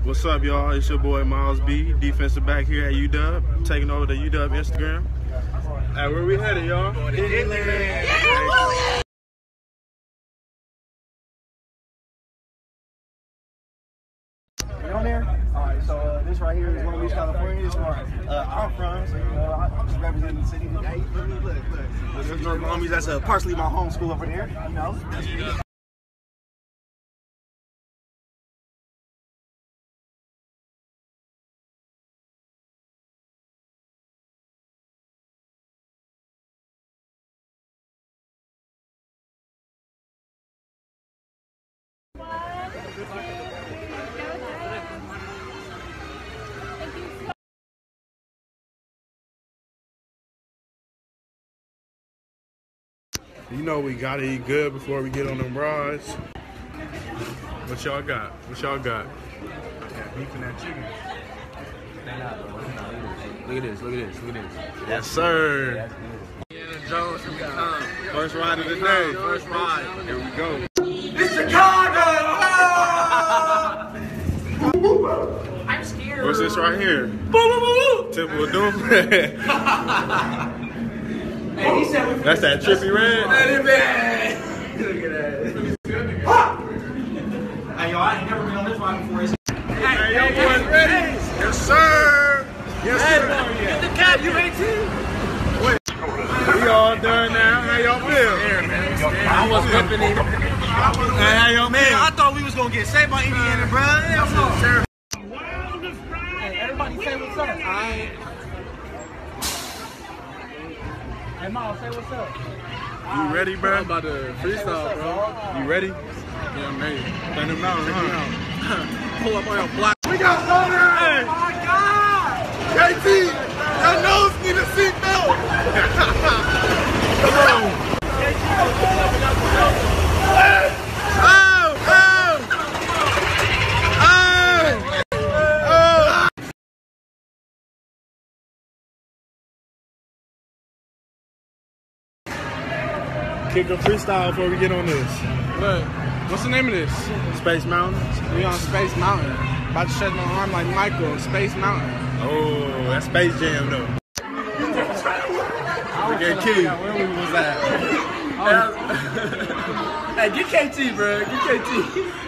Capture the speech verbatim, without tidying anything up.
What's up, y'all? It's your boy Myles B, defensive back here at U W, taking over the U W Instagram. Hey, where we headed, y'all? Disneyland. Yeah, You on there? Alright, so uh, this right here is Long Beach, California. This is where uh, I'm from, so you know, I'm just representing the city today. Look, look, look. This is North Long Beach. That's uh, partially my home school over there, you know. That's me. You know we gotta eat good before we get on them rides. What y'all got? What y'all got? That beef and that chicken. Look at this, look at this, look at this. Yes, sir. Jones, First ride of the day. First ride. Here we go. It's Chicago! I'm scared. What's this right here? Temple of Doom. Hey, he said we That's that trippy red. Let it be. Look at that. Hey, yo, I ain't never been on this ride before. Hey, hey, yo, boys ready? Yes, sir. Yes, sir. Get the cap, you eighteen. We all done now. How y'all feel? I was whipping it. Hey, how y'all Man, feel? I thought we was gonna get saved by Indiana, bro. Hell no. Hey, everybody say what's up. I Hey, Myles, say what's up. You ready, bro? I'm about to freestyle, bro. You ready? Yeah, I'm ready. Turn them down, huh? Pull up on your block. We got Loner! Oh my God! K T! Your nose need a seatbelt! Come on! Oh! Oh! Oh! Oh! Kick a freestyle before we get on this. Look, what's the name of this? Space Mountain. We on Space Mountain. About to shut my arm like Michael on Space Mountain. Oh, that's Space Jam though. Look at Key. Where we was at? Hey, get K T, bro. Get K T.